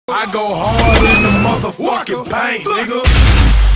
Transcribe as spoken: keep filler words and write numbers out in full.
I go hard in the motherfucking paint, nigga.